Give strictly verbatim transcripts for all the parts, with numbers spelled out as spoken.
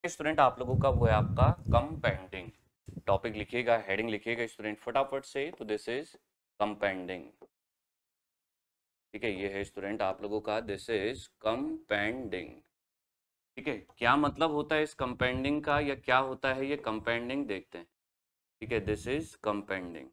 Student आप लोगों का वो है आपका कंपाउंडिंग। टॉपिक लिखिएगा, हेडिंग लिखिएगा स्टूडेंट फटाफट से। तो दिस इज कंपाउंडिंग। ठीक है, ये है स्टूडेंट आप लोगों का दिस इज कंपाउंडिंग। ठीक है, क्या मतलब होता है इस कंपाउंडिंग का या क्या होता है ये कंपाउंडिंग, देखते हैं। ठीक है, दिस इज कंपाउंडिंग।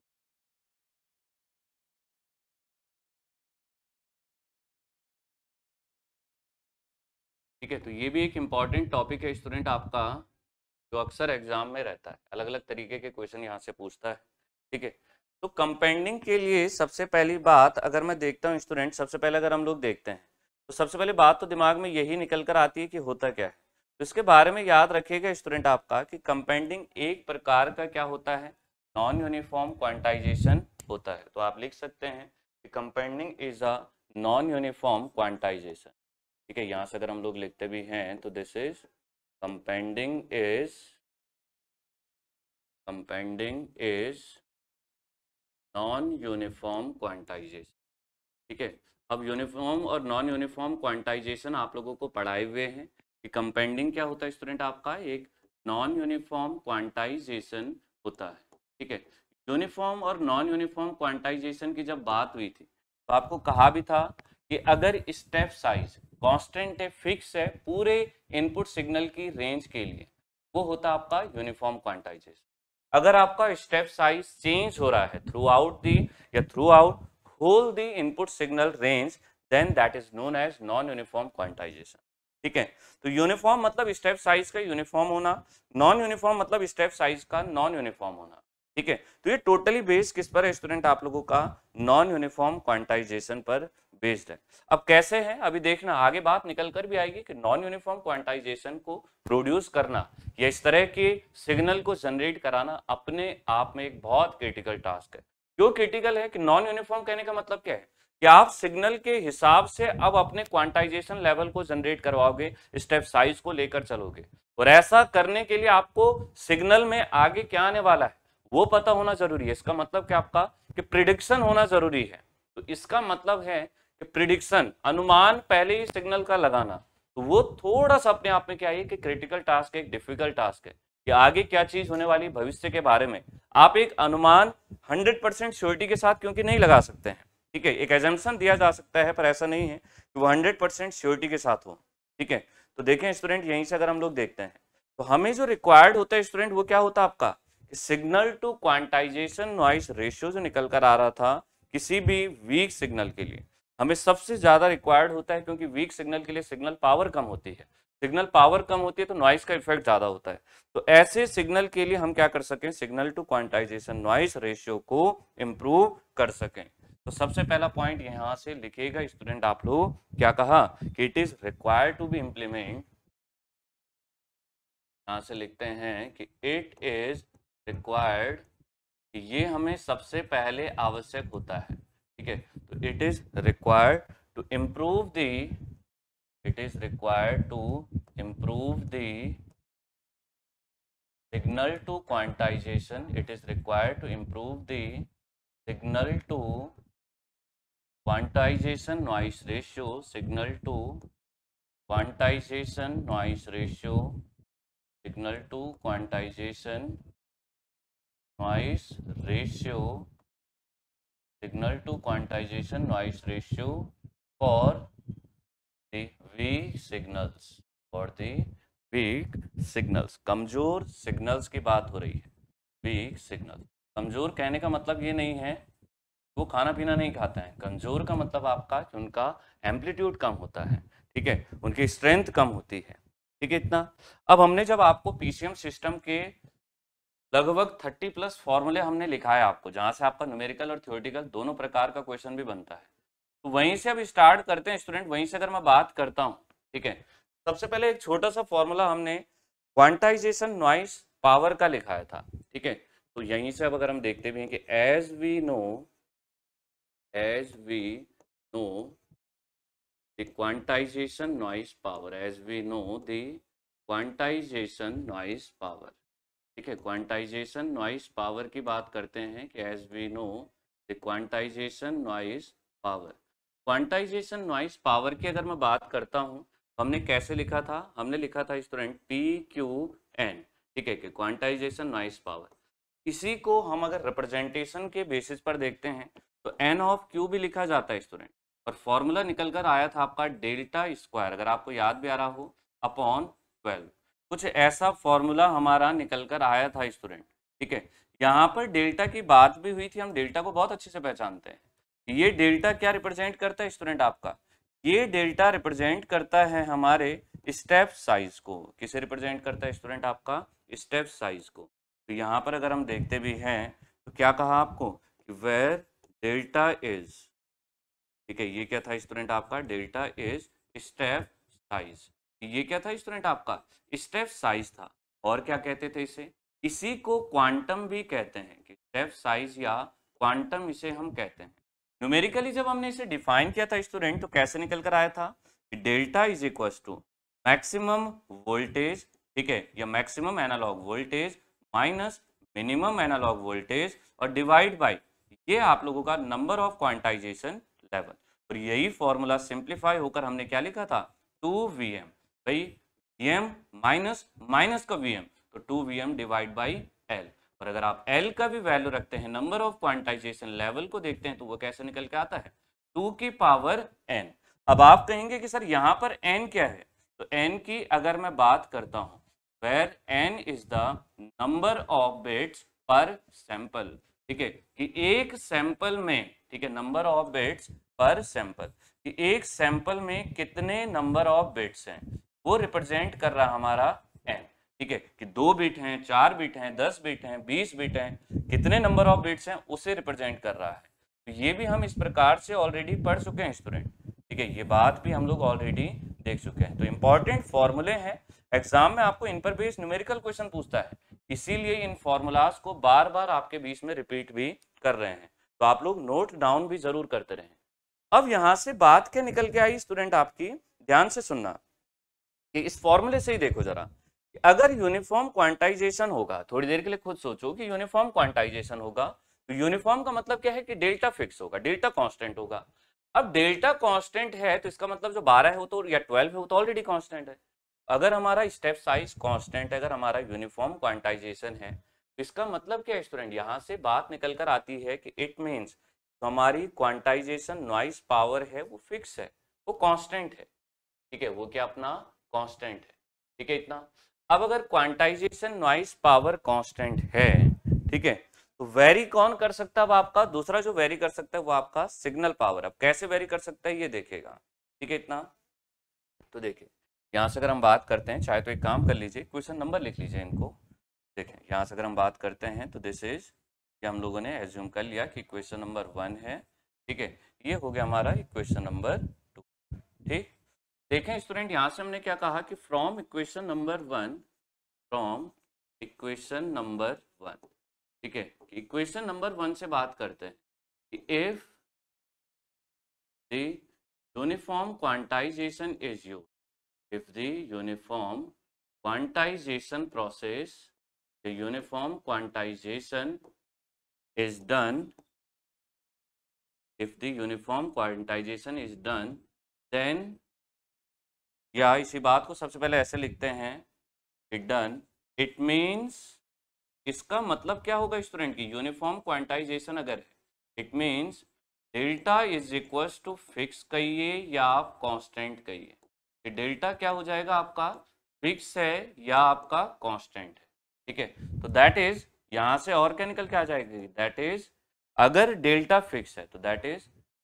ठीक है, तो ये भी एक इम्पॉर्टेंट टॉपिक है स्टूडेंट आपका, जो अक्सर एग्जाम में रहता है। अलग अलग तरीके के क्वेश्चन यहाँ से पूछता है। ठीक है, तो कंपाउंडिंग के लिए सबसे पहली बात अगर मैं देखता हूँ स्टूडेंट, सबसे पहले अगर हम लोग देखते हैं तो सबसे पहले बात तो दिमाग में यही निकल कर आती है कि होता क्या है। तो इसके बारे में याद रखिएगा स्टूडेंट आपका कि कंपाउंडिंग एक प्रकार का क्या होता है, नॉन यूनिफॉर्म क्वांटाइजेशन होता है। तो आप लिख सकते हैं कि compounding is a non uniform quantization. ठीक है, यहाँ से अगर हम लोग लिखते भी हैं तो this is compounding is compounding is non uniform quantization. ठीक है, अब यूनिफॉर्म और नॉन यूनिफॉर्म क्वांटाइजेशन आप लोगों को पढ़ाए हुए हैं कि कंपाउंडिंग क्या होता है स्टूडेंट आपका, एक नॉन यूनिफॉर्म क्वांटाइजेशन होता है। ठीक है, यूनिफॉर्म और नॉन यूनिफॉर्म क्वांटाइजेशन की जब बात हुई थी तो आपको कहा भी था कि अगर स्टेप साइज कांस्टेंट है, फिक्स है पूरे इनपुट सिग्नल की रेंज के लिए, वो होता आपका यूनिफॉर्म क्वांटाइजेशन। अगर आपका स्टेप साइज चेंज हो रहा है थ्रू आउट दी या throughout whole the input signal range, then that is known as non uniform quantization. ठीक है, तो यूनिफॉर्म मतलब स्टेप साइज का यूनिफॉर्म होना, नॉन यूनिफॉर्म मतलब स्टेप साइज का नॉन यूनिफॉर्म होना। ठीक है, तो ये टोटली बेस्ड किस पर है स्टूडेंट आप लोगों का, नॉन यूनिफॉर्म क्वांटाइजेशन पर बेस्ड है। अब कैसे है अभी देखना, आगे बात निकल कर भी आएगी कि नॉन यूनिफॉर्म क्वांटाइजेशन को प्रोड्यूस करना या इस तरह के सिग्नल को जनरेट कराना अपने आप में एक बहुत क्रिटिकल टास्क है। क्यों क्रिटिकल है कि नॉन यूनिफॉर्म कहने का मतलब क्या है कि आप सिग्नल के हिसाब से अब अपने क्वांटाइजेशन लेवल को जनरेट करवाओगे, स्टेप साइज को लेकर चलोगे, और ऐसा करने के लिए आपको सिग्नल में आगे क्या आने वाला है वो पता होना जरूरी है। इसका मतलब क्या आपका कि प्रिडिक्शन होना जरूरी है। तो इसका मतलब है कि प्रिडिक्शन, अनुमान पहले ही सिग्नल का लगाना, तो वो थोड़ा सा अपने आप में क्या है कि क्रिटिकल टास्क है, एक डिफिकल्ट टास्क है कि आगे क्या चीज होने वाली भविष्य के बारे में आप एक अनुमान हंड्रेड परसेंट श्योरिटी के साथ क्योंकि नहीं लगा सकते हैं। ठीक है, एक एजम्पशन दिया जा सकता है पर ऐसा नहीं है कि वो हंड्रेड परसेंट श्योरिटी के साथ हो। ठीक है, तो देखें स्टूडेंट, यहीं से अगर हम लोग देखते हैं तो हमें जो रिक्वायर्ड होता है स्टूडेंट वो क्या होता है आपका, signal to quantization noise ratio जो निकल कर आ रहा था किसी भी वीक सिग्नल के लिए हमें सबसे ज्यादा रिक्वायर्ड होता है, क्योंकि वीक सिग्नल के लिए सिग्नल पावर कम होती है। सिग्नल पावर कम होती है तो नॉइस का इफेक्ट ज्यादा होता है। तो ऐसे सिग्नल के लिए हम क्या कर सकें, signal to quantization noise ratio को इंप्रूव कर सकें। तो सबसे पहला पॉइंट यहां से लिखिएगा स्टूडेंट आप लोग, क्या कहा कि it is required to be implement. यहां से लिखते हैं कि इट इज रिक्वायर्ड, ये हमें सबसे पहले आवश्यक होता है। ठीक है, तो it is required to improve the it is required to improve the signal to quantization, it is required to improve the signal to quantization noise ratio, signal to quantization noise ratio, signal to quantization noise ratio, signal to quantization noise ratio for the weak signals, for the weak signals, कमजोर signals की बात हो रही है। Weak signal, कमजोर कहने का मतलब ये नहीं है वो खाना पीना नहीं खाता है, कमजोर का मतलब आपका कि उनका एम्पलीट्यूड कम होता है। ठीक है, उनकी स्ट्रेंथ कम होती है। ठीक है, इतना। अब हमने जब आपको पीसीएम सिस्टम के लगभग थर्टी प्लस फॉर्मूले हमने लिखाया आपको, जहां से आपका न्यूमेरिकल और थ्योरेटिकल दोनों प्रकार का क्वेश्चन भी बनता है, तो वहीं से अब स्टार्ट करते हैं स्टूडेंट। वहीं से अगर मैं बात करता हूं, ठीक है, सबसे पहले एक छोटा सा फॉर्मूला हमने क्वांटाइजेशन नॉइस पावर का लिखाया था। ठीक है, तो यहीं से अब अगर हम देखते भी हैं कि as we know as we know the quantization noise power, as we know the quantization noise power. ठीक है, क्वांटाइजेशन नॉइस पावर की बात करते हैं कि as we know the quantization noise power. Quantization noise power की अगर मैं बात करता हूं तो हमने कैसे लिखा था, हमने लिखा था स्टूडेंट पी क्यू एन, ठीक है, कि क्वांटाइजेशन नॉइस पावर। इसी को हम अगर रिप्रेजेंटेशन के बेसिस पर देखते हैं तो एन ऑफ क्यू भी लिखा जाता है स्टूडेंट, और फॉर्मूला निकल कर आया था आपका डेल्टा स्क्वायर, अगर आपको याद भी आ रहा हो, अपॉन ट्वेल्व। कुछ ऐसा फॉर्मूला हमारा निकल कर आया था स्टूडेंट, ठीक है। यहाँ पर डेल्टा की बात भी हुई थी, हम डेल्टा को बहुत अच्छे से पहचानते हैं। ये डेल्टा क्या रिप्रेजेंट करता है स्टूडेंट आपका, ये डेल्टा रिप्रेजेंट करता है हमारे स्टेप साइज को। किसे रिप्रेजेंट करता है स्टूडेंट आपका, स्टेप साइज को। तो यहाँ पर अगर हम देखते भी हैं तो क्या कहा आपको कि वेयर डेल्टा इज, ठीक है, ये क्या था स्टूडेंट आपका, डेल्टा इज स्टेप साइज। ये क्या था स्टूडेंट आपका, स्टेप साइज था। और क्या कहते थे इसे, इसी को क्वांटम भी कहते हैं, कि स्टेप साइज या क्वांटम इसे हम कहते हैं। न्यूमेरिकली जब हमने इसे डिफाइन किया था स्टूडेंट तो कैसे निकल कर आया था कि delta is equal to maximum voltage, ठीक है, या maximum analogue voltage minus minimum analogue voltage और डिवाइड बाय ये आप लोगों का नंबर ऑफ क्वांटाइजेशन लेवल। और यही फॉर्मूला सिंप्लीफाई होकर हमने क्या लिखा था, टू वी एम। भाई वी एम माइनस माइनस का वी एम, तो two V M divide by L. और अगर आप एल का भी वैल्यू रखते हैं, नंबर ऑफ क्वांटाइजेशन लेवल को देखते हैं, तो वो कैसे निकल के आता है, टू की पावर एन। अब आप कहेंगे कि सर यहाँ पर एन क्या है, तो एन की अगर मैं बात करता हूँ, where N is the number of bits per sample, ठीक है, कि एक सैंपल में, ठीक है, number of bits per sample, कि एक सैंपल में कितने नंबर ऑफ बिट्स हैं, वो रिप्रेजेंट कर रहा हमारा एन, ठीक है, कि दो बिट हैं, चार बिट हैं, दस बिट हैं, बीस बिट हैं, कितने नंबर ऑफ बिट्स हैं उसे रिप्रेजेंट कर रहा है। तो ये भी हम इस प्रकार से ऑलरेडी पढ़ चुके हैं स्टूडेंट, ठीक है, ये बात भी हम लोग ऑलरेडी देख चुके हैं। तो इंपॉर्टेंट फॉर्मूले हैं, एग्जाम में आपको इन पर बेस्ड न्यूमेरिकल क्वेश्चन पूछता है, इसीलिए इन फॉर्मूलाज को बार बार आपके बीच में रिपीट भी कर रहे हैं, तो आप लोग नोट डाउन भी जरूर करते रहें। अब यहां से बात क्या निकल के आई स्टूडेंट आपकी, ध्यान से सुनना, कि इस फॉर्मूले से ही देखो जरा, कि अगर यूनिफॉर्म क्वांटाइजेशन होगा, थोड़ी देर के लिए खुद सोचो कि यूनिफॉर्म क्वांटाइजेशन होगा, तो यूनिफॉर्म का मतलब क्या है कि डेल्टा फिक्स होगा, डेल्टा कांस्टेंट होगा। अब डेल्टा कांस्टेंट है तो इसका मतलब जो बारह है वो तो, या ट्वेल्व है वो तो ऑलरेडी कांस्टेंट है। अगर हमारा स्टेप साइज कांस्टेंट है, अगर हमारा यूनिफॉर्म क्वांटाइजेशन है, तो इसका मतलब क्या है स्टूडेंट, यहाँ से बात निकल कर आती है कि इट मीन्स तो हमारी क्वांटाइजेशन नॉइस पावर है वो फिक्स है, वो कांस्टेंट है, ठीक है, वो क्या अपना कांस्टेंट है, ठीक है, इतना। अब अगर क्वांटाइजेशन नॉइस पावर कांस्टेंट है, ठीक है, तो वेरी कौन कर सकता है, अब आपका दूसरा जो वेरी कर सकता है वो आपका सिग्नल पावर। अब कैसे वेरी कर सकता है ये देखेगा, ठीक है, इतना। तो देखिए यहाँ से अगर हम बात करते हैं, चाहे तो एक काम कर लीजिए, क्वेश्चन नंबर लिख लीजिए इनको। देखें यहाँ से अगर हम बात करते हैं तो दिस इज, ये हम लोगों ने एज्यूम कर लिया कि क्वेश्चन नंबर वन है, ठीक है, ये हो गया हमारा क्वेश्चन नंबर टू, ठीक। देखें स्टूडेंट यहाँ से हमने क्या कहा कि from equation number one, from equation number one, ठीक है, इक्वेशन नंबर वन से बात करते हैं कि if the uniform quantization is used, if the uniform quantization process, the uniform quantization is done, if the uniform quantization is done, then, या इसी बात को सबसे पहले ऐसे लिखते हैं कि डन, इट मीन्स, इसका मतलब क्या होगा स्टूडेंट की, यूनिफॉर्म क्वांटाइजेशन अगर है, it means delta is equal to fix कहिए या आप कांस्टेंट कहिए, कि डेल्टा क्या हो जाएगा आपका, फिक्स है या आपका कांस्टेंट है, ठीक है। तो दैट इज, यहां से और क्या निकल के आ जाएगी, दैट इज, अगर डेल्टा फिक्स है तो that is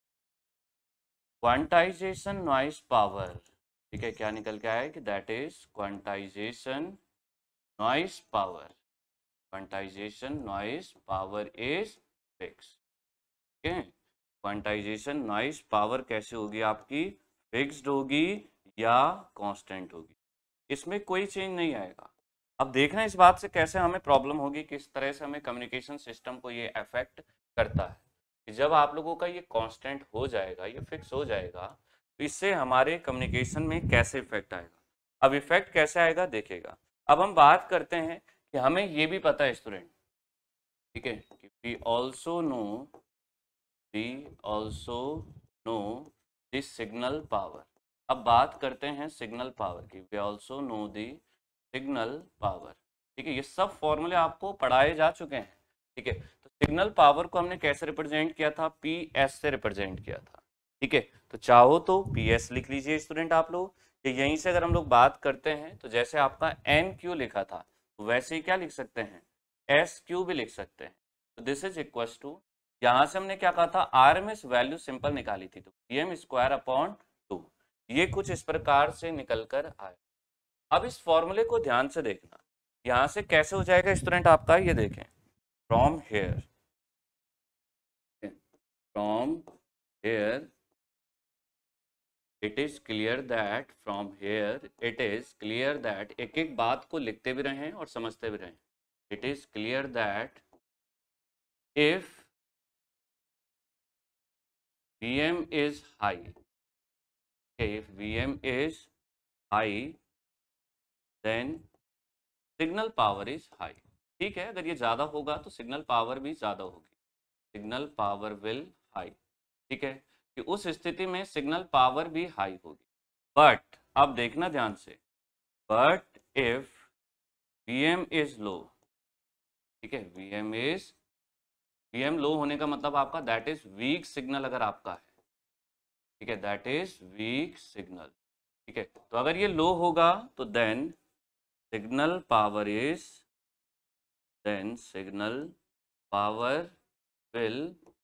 quantization noise power, ठीक है, क्या निकल के आया कि that is quantization noise power, quantization noise power is fix, ठीक है। क्वांटाइजेशन नॉइस पावर कैसे होगी आपकी, फिक्स्ड होगी या कांस्टेंट होगी, इसमें कोई चेंज नहीं आएगा। अब देखना इस बात से कैसे हमें प्रॉब्लम होगी, किस तरह से हमें कम्युनिकेशन सिस्टम को ये अफेक्ट करता है, कि जब आप लोगों का ये कांस्टेंट हो जाएगा, ये फिक्स हो जाएगा, तो इससे हमारे कम्युनिकेशन में कैसे इफेक्ट आएगा। अब इफेक्ट कैसे आएगा देखिएगा। अब हम बात करते हैं कि हमें ये भी पता है स्टूडेंट, ठीक है, कि we also know, we also know this signal power, अब बात करते हैं सिग्नल पावर की। We also know the signal power. ठीक है, ये सब फॉर्मूले आपको पढ़ाए जा चुके हैं। ठीक है, तो सिग्नल पावर को हमने कैसे रिप्रेजेंट किया था? पी एस से रिप्रेजेंट किया था। ठीक है, तो चाहो तो पी एस लिख लीजिए स्टूडेंट आप लोग। कि यहीं से अगर हम लोग बात करते हैं तो जैसे आपका एन क्यू लिखा था, तो वैसे ही क्या लिख सकते हैं? एस क्यू भी लिख सकते हैं। तो दिस इज इक्वल टू, यहाँ से हमने क्या कहा था? R M S value simple निकाली थी, तो P M square upon two. ये कुछ इस प्रकार से निकल कर आए। अब इस फॉर्मूले को ध्यान से देखना, यहां से कैसे हो जाएगा स्टूडेंट आपका, ये देखें। From here, from here it is clear that, from here it is clear that, एक एक बात को लिखते भी रहें और समझते भी रहें। It is clear that if Vm is high, if Vm is high then signal power is high। ठीक है, अगर ये ज्यादा होगा तो सिग्नल पावर भी ज्यादा होगी। Signal power will high. ठीक है, कि उस स्थिति में सिग्नल पावर भी हाई होगी। बट अब देखना ध्यान से, but if Vm is low, ठीक है, Vm इज, Vm लो होने का मतलब आपका दैट इज वीक सिग्नल अगर आपका है। ठीक है, दैट इज वीक सिग्नल। ठीक है, तो अगर ये लो होगा तो then signal power is, then signal power will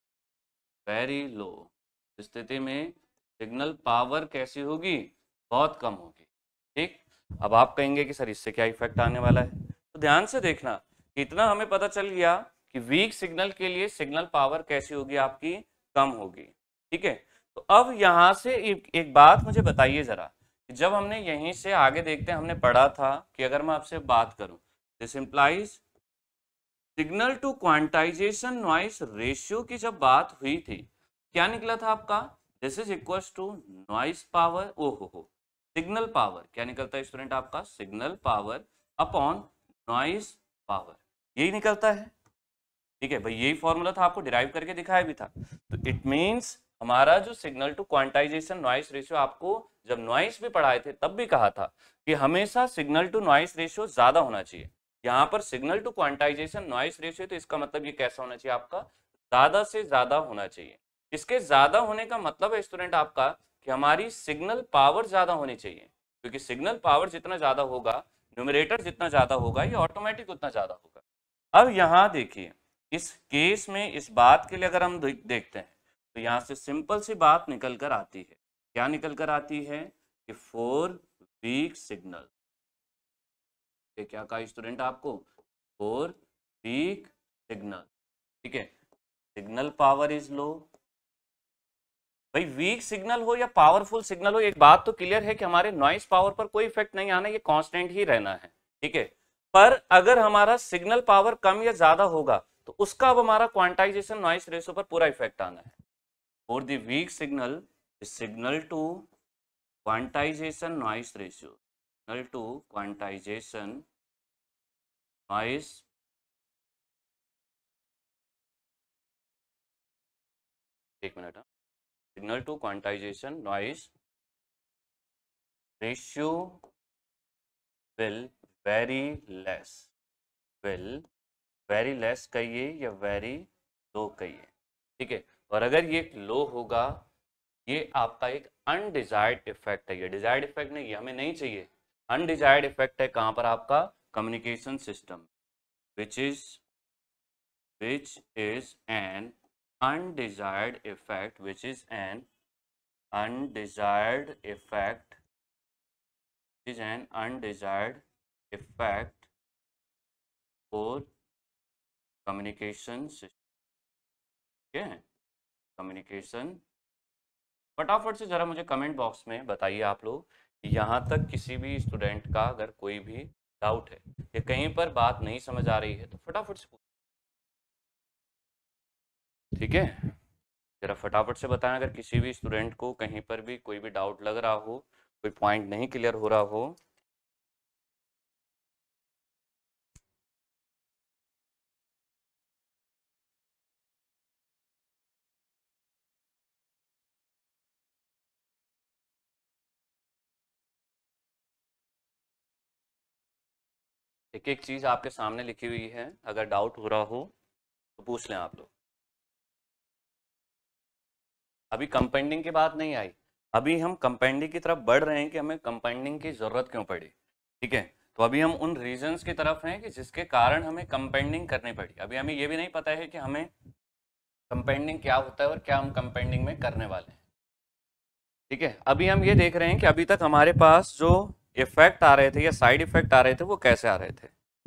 very low. स्थिति में सिग्नल पावर कैसी होगी? बहुत कम होगी। ठीक, अब आप कहेंगे कि सर इससे क्या इफेक्ट आने वाला है? तो ध्यान से देखना, इतना हमें पता चल गया कि वीक सिग्नल के लिए सिग्नल पावर कैसी होगी? आपकी कम होगी। ठीक है, तो अब यहां से एक, एक बात मुझे बताइए जरा, जब हमने यहीं से आगे देखते हैं, हमने पढ़ा था कि अगर मैं आपसे बात करूं, this implies signal to quantization noise ratio की जब बात हुई थी, क्या निकला था आपका? This is equal to noise power, ओ हो हो सिग्नल पावर क्या निकलता है स्टूडेंट आपका? Signal power upon noise power, यही निकलता है। ठीक है भाई, यही फॉर्मूला था, आपको डिराइव करके दिखाया भी था। तो इट मींस हमारा जो signal to quantization noise ratio, आपको जब नॉइस भी पढ़ाए थे तब भी कहा था कि हमेशा सिग्नल टू नॉइस रेशियो ज्यादा होना चाहिए। यहाँ पर signal to quantization noise ratio, तो इसका मतलब ये कैसा होना चाहिए आपका? ज्यादा से ज्यादा होना चाहिए। इसके ज्यादा होने का मतलब है स्टूडेंट आपका कि हमारी सिग्नल पावर ज्यादा होनी चाहिए, क्योंकि सिग्नल पावर जितना ज्यादा होगा, न्यूमरेटर जितना ज्यादा होगा, ये ऑटोमेटिक उतना ज्यादा होगा। अब यहाँ देखिए, इस केस में इस बात के लिए अगर हम देखते हैं, तो यहाँ से सिंपल सी बात निकल कर आती है। क्या निकल कर आती है? कि फोर वीक सिग्नल, ये क्या कहा स्टूडेंट आपको? For weak signal. ठीक है, सिग्नल पावर इज लो। भाई वीक सिग्नल हो या पावरफुल सिग्नल हो, एक बात तो क्लियर है कि हमारे नॉइस पावर पर कोई इफेक्ट नहीं आना, ये कांस्टेंट ही रहना है। ठीक है, पर अगर हमारा सिग्नल पावर कम या ज्यादा होगा तो उसका अब हमारा क्वांटाइजेशन नॉइस रेशियो पर पूरा इफेक्ट आना है। For the weak signal, signal to quantization noise ratio, signal to quantization noise, एक मिनट, signal to quantization noise ratio will very less, will very less कहिए या वेरी लो कहिए। ठीक है, और अगर ये लो होगा, ये आपका एक अनडिजायर्ड इफेक्ट है। ये डिजायर्ड इफेक्ट नहीं, ये हमें नहीं चाहिए। अनडिजायर्ड इफेक्ट है कहां पर? आपका communication system, which is which is an undesired effect, which is an undesired effect, is an undesired effect for communication system। ठीक है, कम्युनिकेशन। फटाफट से जरा मुझे कमेंट बॉक्स में बताइए आप लोग, यहाँ तक किसी भी स्टूडेंट का अगर कोई भी डाउट है या कहीं पर बात नहीं समझ आ रही है तो फटाफट से पूछिए। ठीक है, जरा फटाफट से बताएं अगर किसी भी स्टूडेंट को कहीं पर भी कोई भी डाउट लग रहा हो, कोई पॉइंट नहीं क्लियर हो रहा हो। एक एक चीज़ आपके सामने लिखी हुई है, अगर डाउट हो रहा हो तो पूछ लें आप लोग। अभी कंपाउंडिंग की बात नहीं आई, अभी हम कंपाउंडिंग की तरफ बढ़ रहे हैं कि हमें कंपाउंडिंग की ज़रूरत क्यों पड़ी। ठीक है, तो अभी हम उन रीजंस की तरफ हैं कि जिसके कारण हमें कंपाउंडिंग करनी पड़ी। अभी हमें ये भी नहीं पता है कि हमें कंपाउंडिंग क्या होता है और क्या हम कंपाउंडिंग में करने वाले हैं। ठीक है, अभी हम ये देख रहे हैं कि अभी तक हमारे पास जो इफेक्ट आ रहे थे या साइड इफेक्ट आ रहे थे वो कैसे आ रहे थे।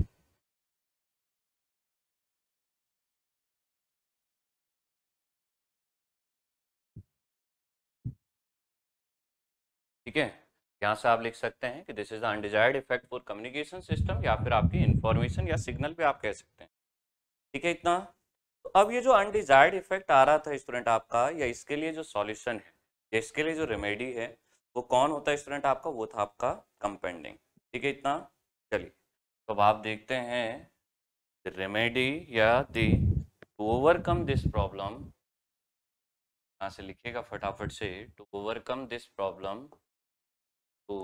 ठीक है, यहाँ से आप लिख सकते हैं कि this is the undesired effect for communication system, या फिर आपकी इंफॉर्मेशन या सिग्नल पे आप कह सकते हैं। ठीक है इतना। तो अब ये जो अनडिजायर्ड इफेक्ट आ रहा था स्टूडेंट आपका, या इसके लिए जो सॉल्यूशन है या इसके लिए जो रेमेडी है वो कौन होता है स्टूडेंट आपका, वो था आपका कंपाउंडिंग। ठीक है इतना। चलिए, तो अब आप देखते हैं रेमेडी या the to overcome this problem, यहाँ से लिखिएगा फटाफट से, to overcome this problem, to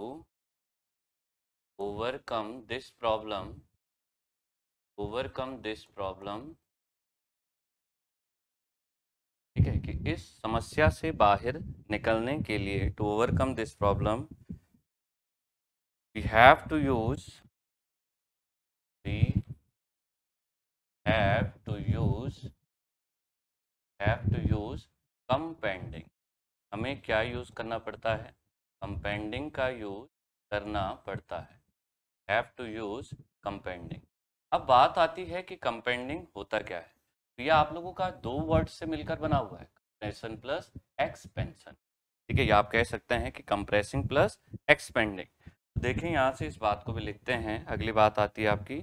overcome this problem, overcome this problem. ठीक है, कि इस समस्या से बाहर निकलने के लिए, to overcome this problem we have to use we have to use have to use compounding. हमें क्या यूज करना पड़ता है, कंपाउंडिंग का यूज करना पड़ता है। Have to use compounding. अब बात आती है कि कंपाउंडिंग होता क्या है। तो ये आप लोगों का दो वर्ड से मिलकर बना हुआ है, कंप्रेशन प्लस एक्सपेंशन। ठीक है, ये आप कह सकते हैं कि कंप्रेसिंग प्लस एक्सपेंडिंग। तो देखें यहाँ से इस बात को भी लिखते हैं। अगली बात आती है आपकी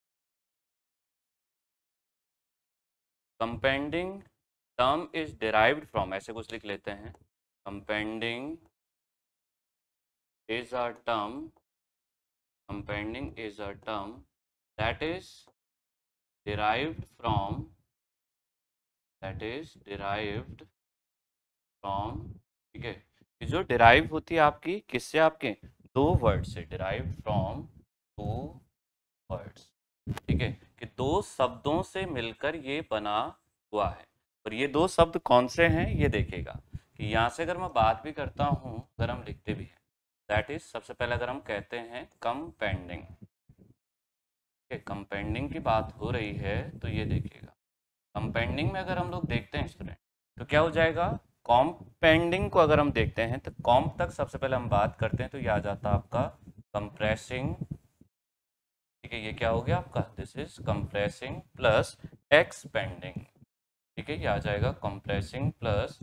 compounding term is derived from, ऐसे कुछ लिख लेते हैं। Compounding is a term compounding is a term that is derived from that is derived from ठीक है, कि जो derive होती है आपकी किससे, आपके दो वर्ड से, derived from two words। ठीक है, कि दो शब्दों से मिलकर ये बना हुआ है। और ये दो शब्द कौन से हैं ये देखिएगा, कि यहाँ से अगर मैं बात भी करता हूँ, अगर हम लिखते भी हैं, दैट इज सबसे पहले अगर हम कहते हैं कंपाउंडिंग, कंपाउंडिंग की बात हो रही है, तो ये देखिएगा कंपाउंडिंग में अगर हम लोग देखते हैं स्टूडेंट तो क्या हो जाएगा, कॉम्पाउंडिंग को अगर हम देखते हैं तो कॉम तक सबसे पहले हम बात करते हैं तो ये आ जाता है आपका कंप्रेसिंग। ठीक है, ये क्या हो गया आपका, this is compressing plus expanding. ठीक है, ये आ जाएगा कंप्रेसिंग प्लस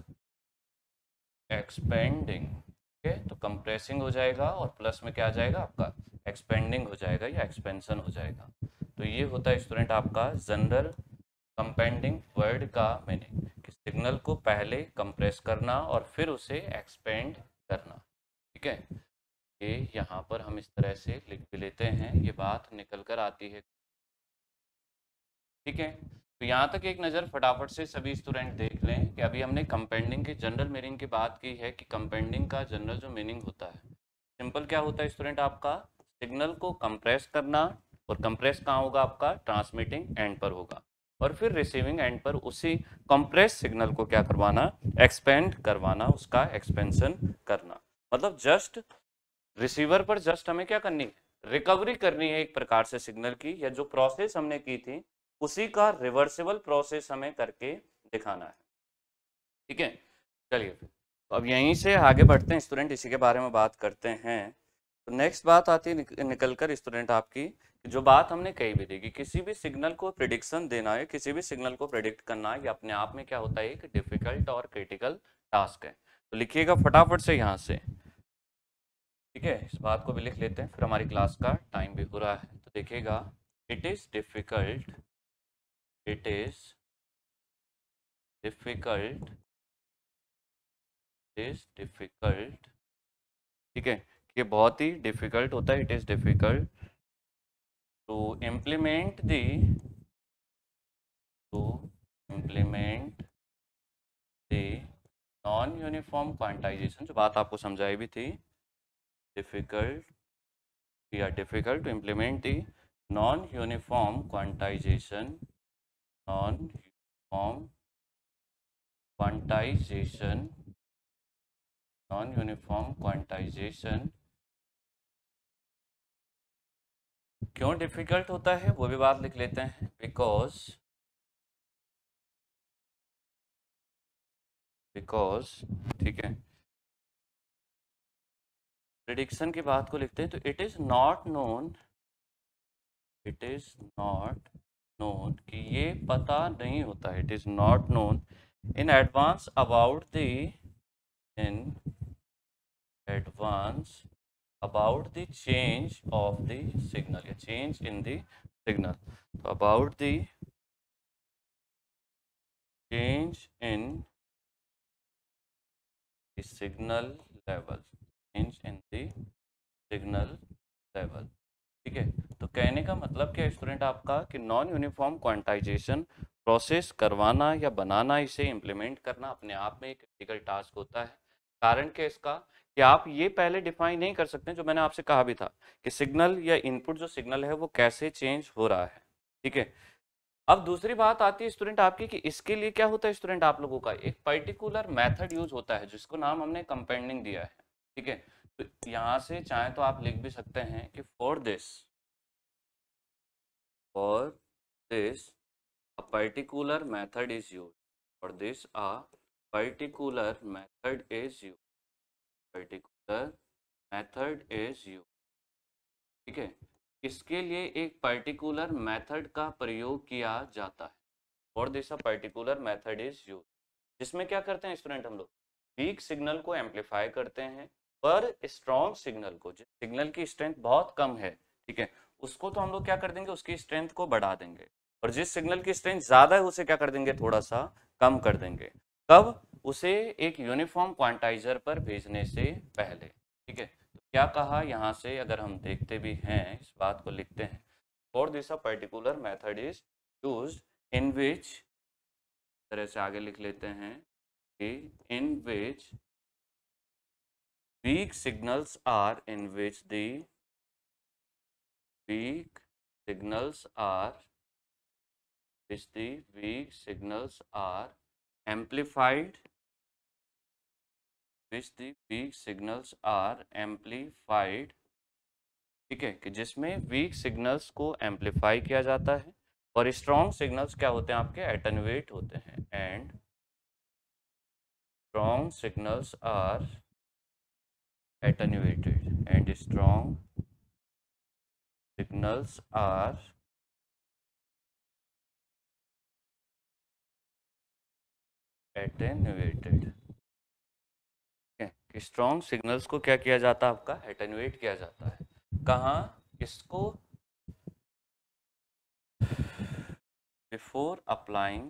एक्सपेंडिंग। ठीक है, तो कंप्रेसिंग हो जाएगा और प्लस में क्या आ जाएगा आपका, एक्सपेंडिंग हो जाएगा या एक्सपेंशन हो जाएगा। तो ये होता है स्टूडेंट आपका जनरल कंपाउंडिंग वर्ड का मीनिंग, कि सिग्नल को पहले कंप्रेस करना और फिर उसे एक्सपेंड करना। ठीक है, ये यहाँ पर हम इस तरह से लिख भी लेते हैं, ये बात निकल कर आती है। ठीक है, तो यहाँ तक एक नज़र फटाफट से सभी स्टूडेंट देख लें कि अभी हमने कंपाउंडिंग की जनरल मीनिंग की बात की है, कि कंपाउंडिंग का जनरल जो मीनिंग होता है, सिंपल क्या होता है स्टूडेंट आपका, सिग्नल को कंप्रेस करना, और कंप्रेस कहाँ होगा आपका, ट्रांसमिटिंग एंड पर होगा, और फिर रिसीविंग एंड पर उसी कंप्रेस सिग्नल को क्या करवाना, एक्सपेंड करवाना, उसका एक्सपेंशन करना। मतलब जस्ट रिसीवर पर जस्ट हमें क्या करनी है, रिकवरी करनी है एक प्रकार से सिग्नल की, या जो प्रोसेस हमने की थी उसी का रिवर्सिबल प्रोसेस हमें करके दिखाना है। ठीक है, चलिए फिर तो अब यहीं से आगे बढ़ते हैं स्टूडेंट, इसी के बारे में बात करते हैं। तो नेक्स्ट बात आती है निक, निकल कर स्टूडेंट आपकी, जो बात हमने कही भी थी कि किसी भी सिग्नल को प्रिडिक्शन देना है, किसी भी सिग्नल को प्रिडिक्ट करना, ये अपने आप में क्या होता है, एक डिफिकल्ट और क्रिटिकल टास्क है। तो लिखिएगा फटाफट से यहाँ से। ठीक है, इस बात को भी लिख लेते हैं, फिर हमारी क्लास का टाइम भी हो रहा है। तो देखिएगा, it is difficult it is difficult is difficult ठीक है, ये बहुत ही डिफिकल्ट होता है, it is difficult to implement the to implement the non uniform quantization, जो बात आपको समझाई भी थी, डिफिकल्ट या difficult to implement the non uniform quantization, non uniform quantization, non uniform quantization क्यों डिफिकल्ट होता है वो भी बात लिख लेते हैं। बिकॉज बिकॉज ठीक है, प्रिडिक्शन की बात को लिखते हैं तो it is not known, it is not known कि ये पता नहीं होता है, it is not known in advance about the in advance about the change of the signal, या change in the signal, तो about the change in the signal level, change in the signal level, ठीक है। तो कहने का मतलब क्या है स्टूडेंट आपका कि नॉन यूनिफॉर्म क्वांटाइजेशन प्रोसेस करवाना या बनाना, इसे इम्प्लीमेंट करना अपने आप में एक क्रिटिकल टास्क होता है। कारण क्या इसका कि आप ये पहले डिफाइन नहीं कर सकते, जो मैंने आपसे कहा भी था कि सिग्नल या इनपुट जो सिग्नल है वो कैसे चेंज हो रहा है, ठीक है। अब दूसरी बात आती है स्टूडेंट आपकी कि इसके लिए क्या होता है स्टूडेंट आप लोगों का एक पर्टिकुलर मेथड यूज होता है जिसको नाम हमने कंपाउंडिंग दिया है, ठीक है। तो यहाँ से चाहे तो आप लिख भी सकते हैं कि for this for this a particular method is used, for this a particular method is used, particular method is used, ठीक है। इसके लिए एक पर्टिकुलर मेथड का प्रयोग किया जाता है, for this a particular method is use, जिसमें क्या करते हैं स्टूडेंट हम लोग वीक सिग्नल को एम्पलीफाई करते हैं, पर स्ट्रॉन्ग सिग्नल को, जिस सिग्नल की स्ट्रेंथ बहुत कम है, ठीक है, उसको तो हम लोग क्या कर देंगे, उसकी स्ट्रेंथ को बढ़ा देंगे, और जिस सिग्नल की स्ट्रेंथ ज्यादा है उसे क्या कर देंगे, थोड़ा सा कम कर देंगे। कब? उसे एक यूनिफॉर्म क्वांटाइजर पर भेजने से पहले, ठीक है। तो क्या कहा यहाँ से, अगर हम देखते भी हैं इस बात को लिखते हैं, for this a particular method is used in which, तरह से आगे लिख लेते हैं कि इन विच weak signals are in which the weak signals are which the weak signals are amplified, which the weak signals are amplified, ठीक है, कि जिसमें वीक सिग्नल्स को एम्पलीफाई किया जाता है और स्ट्रॉन्ग सिग्नल्स क्या होते हैं आपके, एटेन्यूएट होते हैं, and strong signals are attenuated and strong signals are attenuated, कि स्ट्रॉन्ग सिग्नल्स को क्या किया जाता है आपका, एटेन्यूएट किया जाता है। कहाँ? इसको before applying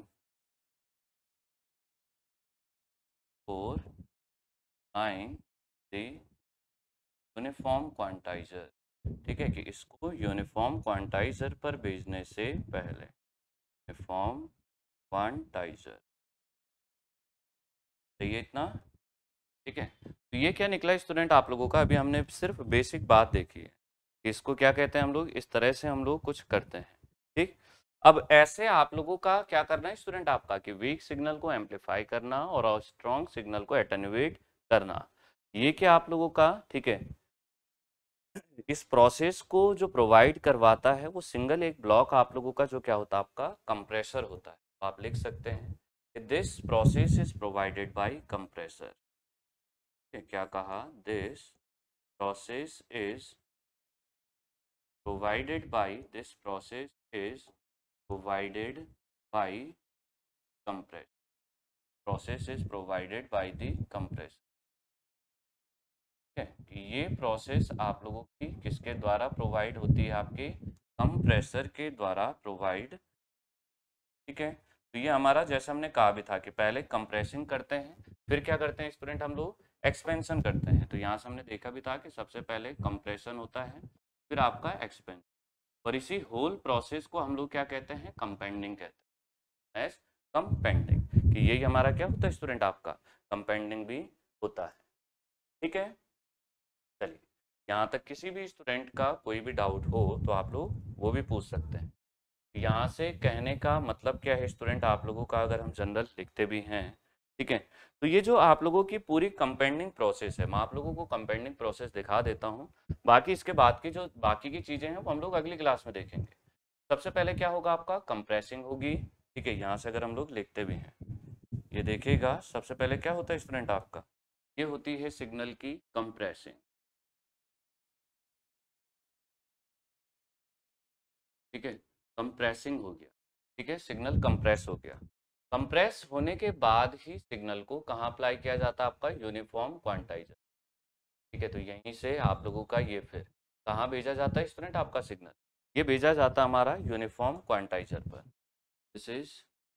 for applying the uniform quantizer, ठीक है, कि इसको यूनिफॉर्म क्वांटाइजर पर भेजने से पहले, यूनिफॉर्म क्वांटाइजर, सही है इतना, ठीक है। तो ये क्या निकला स्टूडेंट आप लोगों का, अभी हमने सिर्फ बेसिक बात देखी है कि इसको क्या कहते हैं हम लोग, इस तरह से हम लोग कुछ करते हैं, ठीक। अब ऐसे आप लोगों का क्या करना है स्टूडेंट आपका कि वीक सिग्नल को एम्पलीफाई करना और स्ट्रॉन्ग सिग्नल को एटेन्यूएट करना, ये क्या आप लोगों का, ठीक है। इस प्रोसेस को जो प्रोवाइड करवाता है वो सिंगल एक ब्लॉक आप लोगों का जो क्या होता है आपका, कंप्रेसर होता है। तो आप लिख सकते हैं this process is provided by compressor, क्या कहा, this process is provided by this process is provided by compressor, process is provided by the compressor, ठीक है। ये प्रोसेस आप लोगों की किसके द्वारा प्रोवाइड होती है, आपके कंप्रेसर के द्वारा प्रोवाइड, ठीक है। तो ये हमारा जैसा हमने कहा भी था कि पहले कंप्रेसिंग करते हैं, फिर क्या करते हैं स्टूडेंट हम लोग एक्सपेंशन करते हैं। तो यहाँ से हमने देखा भी था कि सबसे पहले कंप्रेशन होता है, फिर आपका एक्सपेंशन, और इसी होल प्रोसेस को हम लोग क्या कहते हैं, कंपाउंडिंग कहते हैं, एज कंपाउंडिंग, कि यही हमारा क्या होता है स्टूडेंट आपका, कंपाउंडिंग भी होता है, ठीक है। चलिए यहाँ तक किसी भी स्टूडेंट का कोई भी डाउट हो तो आप लोग वो भी पूछ सकते हैं। यहाँ से कहने का मतलब क्या है स्टूडेंट, आप लोगों का अगर हम जनरल लिखते भी हैं, ठीक है, तो ये जो आप लोगों की पूरी कंपाउंडिंग प्रोसेस है, मैं आप लोगों को कंपाउंडिंग प्रोसेस दिखा देता हूँ। बाकी इसके बाद की जो बाकी की चीज़ें हैं वो हम लोग अगली क्लास में देखेंगे। सबसे पहले क्या होगा आपका, कंप्रेसिंग होगी, ठीक है। यहाँ से अगर हम लोग लिखते भी हैं, ये देखिएगा सबसे पहले क्या होता है स्टूडेंट आपका, ये होती है सिग्नल की कंप्रेसिंग, ठीक है। कंप्रेसिंग हो गया, ठीक है, सिग्नल कंप्रेस हो गया। कंप्रेस होने के बाद ही सिग्नल को कहाँ अप्लाई किया जाता है, आपका यूनिफॉर्म क्वांटाइजर, ठीक है। तो यहीं से आप लोगों का ये फिर कहाँ भेजा जाता है स्टूडेंट आपका सिग्नल, ये भेजा जाता है हमारा यूनिफॉर्म क्वांटाइजर पर। This is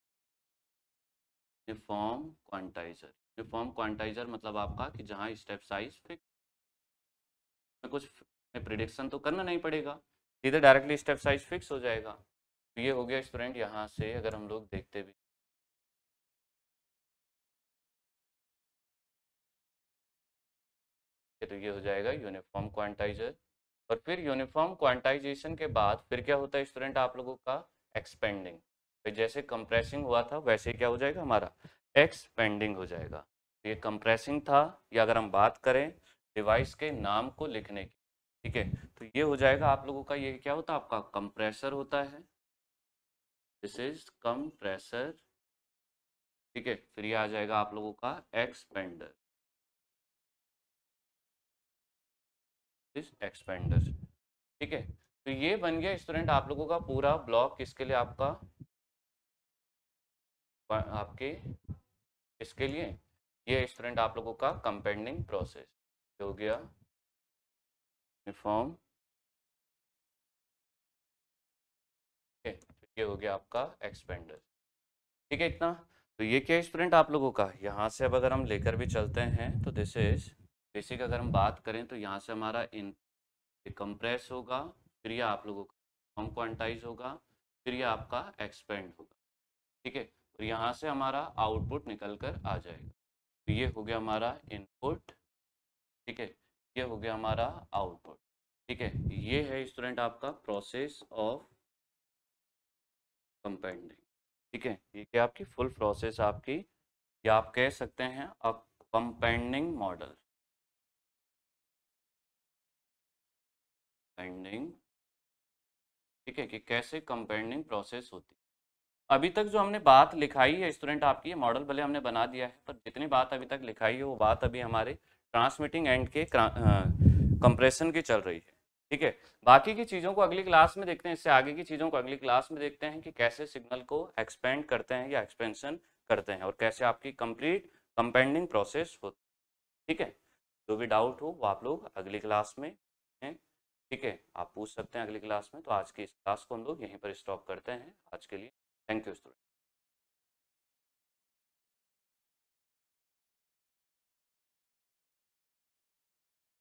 uniform quantizer. Uniform quantizer मतलब आपका कि जहाँ स्टेप साइज फिक्स, में कुछ प्रिडिक्शन तो करना नहीं पड़ेगा, सीधे डायरेक्टली स्टेप साइज फिक्स हो जाएगा। तो ये हो गया स्टूडेंट, यहाँ से अगर हम लोग देखते भी, तो ये हो जाएगा यूनिफॉर्म क्वांटाइजर। और फिर यूनिफॉर्म क्वांटाइजेशन के बाद फिर क्या होता है स्टूडेंट आप लोगों का, एक्सपेंडिंग। फिर जैसे कंप्रेसिंग हुआ था वैसे क्या हो जाएगा हमारा, एक्सपेंडिंग हो जाएगा। तो ये कंप्रेसिंग था, या अगर हम बात करें डिवाइस के नाम को लिखने की, ठीक है, तो ये हो जाएगा आप लोगों का, ये क्या होता है आपका, कंप्रेसर होता है। दिस इज कंप्रेसर, ठीक है। फिर ये आ जाएगा आप लोगों का एक्सपेंडर, दिस एक्सपेंडर, ठीक है। तो ये बन गया स्टूडेंट आप लोगों का पूरा ब्लॉक, किसके लिए आपका, आपके इसके लिए, ये स्टूडेंट आप लोगों का कंपाउंडिंग प्रोसेस हो गया, यूनिफॉर्म, ठीक है। ये हो गया आपका एक्सपेंडर, ठीक है इतना। तो ये क्या स्टूडेंट आप लोगों का, यहाँ से अब अगर हम लेकर भी चलते हैं तो दिस इज बेसिक, अगर हम बात करें तो यहाँ से हमारा इन कंप्रेस होगा, फिर ये आप लोगों का हम क्वांटाइज होगा, फिर ये आपका एक्सपेंड होगा, ठीक है। और यहाँ से हमारा आउटपुट निकल कर आ जाएगा। तो ये हो गया हमारा इनपुट, ठीक है, ये हो गया हमारा आउटपुट, ठीक है। ये है स्टूडेंट आपका प्रोसेस ऑफ कंपाउंडिंग, ठीक है। ये क्या आपकी फुल प्रोसेस आपकी, या आप कह सकते हैं अ कंपाउंडिंग मॉडल, कंपाउंडिंग, ठीक है, कि कैसे कंपाउंडिंग प्रोसेस होती है। अभी तक जो हमने बात लिखाई है स्टूडेंट आपकी, ये मॉडल भले हमने बना दिया है, पर जितनी बात अभी तक लिखाई है वो बात अभी हमारे ट्रांसमिटिंग एंड के कंप्रेशन की चल रही है, ठीक है। बाकी की चीज़ों को अगली क्लास में देखते हैं, इससे आगे की चीज़ों को अगली क्लास में देखते हैं कि कैसे सिग्नल को एक्सपेंड करते हैं या एक्सपेंशन करते हैं, और कैसे आपकी कंप्लीट कंपाउंडिंग प्रोसेस होती है, ठीक है। जो भी डाउट हो वो आप लोग अगली क्लास में हैं, ठीक है, आप पूछ सकते हैं अगली क्लास में। तो आज की इस क्लास को हम लोग यहीं पर स्टॉप करते हैं आज के लिए। Thank you student.